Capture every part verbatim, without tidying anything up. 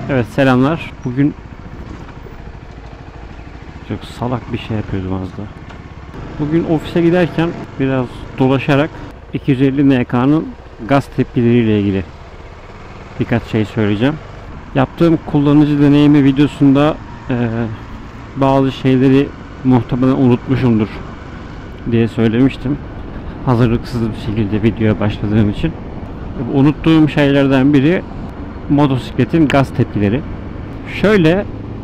Evet, selamlar. Bugün çok salak bir şey yapıyordum az da. Bugün ofise giderken biraz dolaşarak iki yüz elli N K'nın gaz tepkileriyle ilgili birkaç şey söyleyeceğim. Yaptığım kullanıcı deneyimi videosunda e, bazı şeyleri muhtemelen unutmuşumdur diye söylemiştim. Hazırlıksız bir şekilde videoya başladığım için. Unuttuğum şeylerden biri motosikletin gaz tepkileri. Şöyle,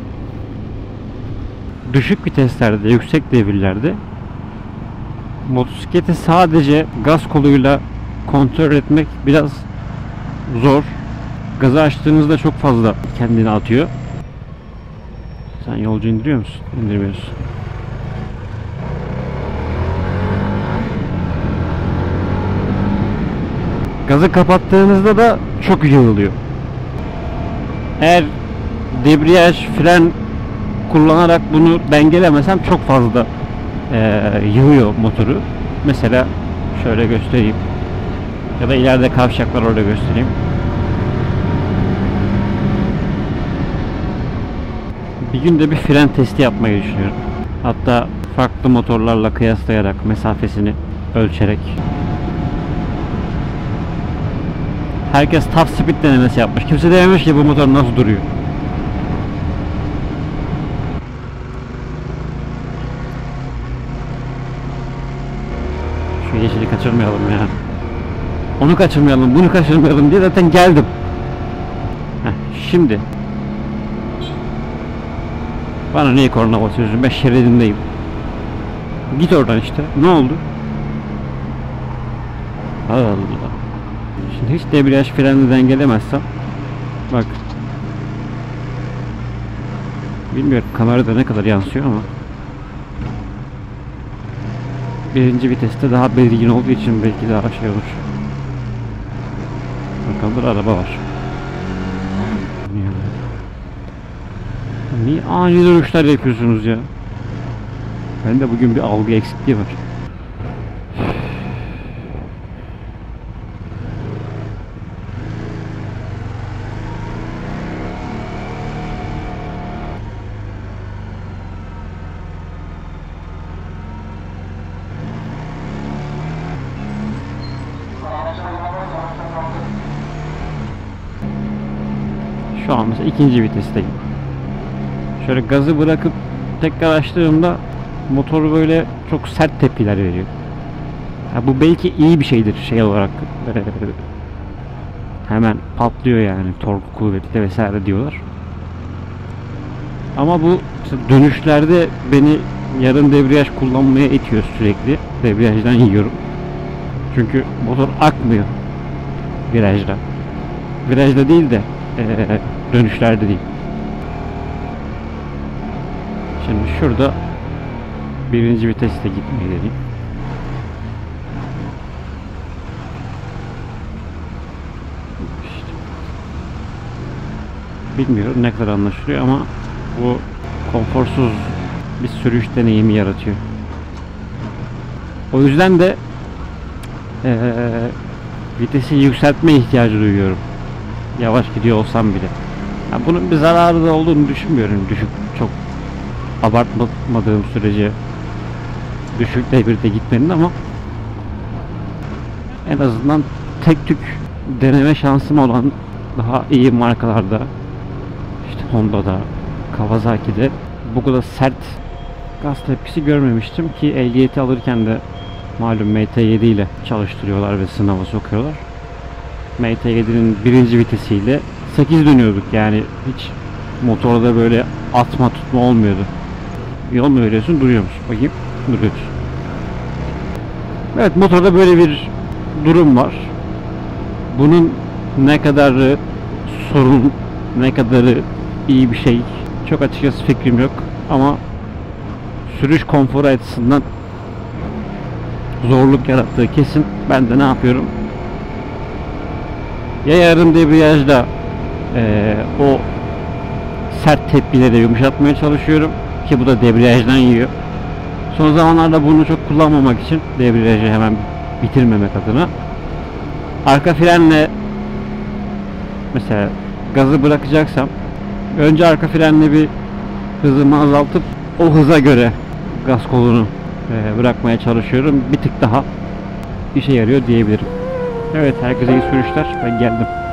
düşük viteslerde, yüksek devirlerde motosikleti sadece gaz koluyla kontrol etmek biraz zor. Gazı açtığınızda çok fazla kendini atıyor. Sen yolcu indiriyor musun? İndirmiyorsun. Gazı kapattığınızda da çok yığılıyor. Eğer debriyaj, fren kullanarak bunu dengelemesem çok fazla e, yığıyor motoru. Mesela şöyle göstereyim. Ya da ileride kavşaklar, orada göstereyim. Bir günde bir fren testi yapmayı düşünüyorum. Hatta farklı motorlarla kıyaslayarak, mesafesini ölçerek. Herkes top speed denemesi yapmış. Kimse dememiş ki bu motor nasıl duruyor. Şu yeşili kaçırmayalım ya. Onu kaçırmayalım, bunu kaçırmayalım diye zaten geldim. Heh, şimdi bana niye korna basıyorsun? Ben şeridindeyim. Git oradan işte. Ne oldu? Allah Allah. Şimdi hiç debriyaj freni dengelemezsem, bak, bilmiyorum kamerada ne kadar yansıyor ama birinci viteste daha belirgin olduğu için belki daha şey olur. Bakalım, bir araba var. Niye ani duruşlar yapıyorsunuz ya? Bende bugün bir algı eksikliği var. Şu an mesela ikinci vitesteyim. Şöyle gazı bırakıp tekrar açtığımda motor böyle çok sert tepkiler veriyor. Ya bu belki iyi bir şeydir şey olarak. Ee, hemen patlıyor yani, torku kuvvetli vesaire diyorlar. Ama bu işte dönüşlerde beni yarım debriyaj kullanmaya itiyor sürekli. Debriyajdan yiyorum. Çünkü motor akmıyor virajda. Virajda değil de ee, dönüşlerde değil. Şimdi şurada birinci viteste gitmeyi deneyim. İşte. Bilmiyorum ne kadar anlaşılıyor ama bu konforsuz bir sürüş deneyimi yaratıyor. O yüzden de ee, vitesi yükseltme ihtiyacı duyuyorum. Yavaş gidiyor olsam bile. Yani bunun bir zararı da olduğunu düşünmüyorum. Düşük, çok abartmadığım sürece düşük devirde gitmenin, ama en azından tek tük deneme şansım olan daha iyi markalarda, işte Honda'da, Kawasaki'de bu kadar sert gaz tepkisi görmemiştim ki ehliyeti alırken de malum M T yedi ile çalıştırıyorlar ve sınava sokuyorlar. M T yedi'nin birinci vitesiyle sekiz dönüyorduk, yani hiç motorda böyle atma tutma olmuyordu. Yol mu veriyorsun, duruyor musun? Bakayım, duruyoruz. Evet, motorda böyle bir durum var. Bunun ne kadarı sorun, ne kadarı iyi bir şey, çok açıkçası fikrim yok. Ama sürüş konforu açısından zorluk yarattığı kesin. Ben de ne yapıyorum? Ya yarım debriyajda e, o sert tepkileri yumuşatmaya çalışıyorum ki bu da debriyajdan yiyor. Son zamanlarda bunu çok kullanmamak için, debriyajı hemen bitirmemek adına, arka frenle mesela gazı bırakacaksam Önce arka frenle bir hızımı azaltıp o hıza göre gaz kolunu e, bırakmaya çalışıyorum. Bir tık daha işe yarıyor diyebilirim. Evet, herkese iyi sürüşler. Ben geldim.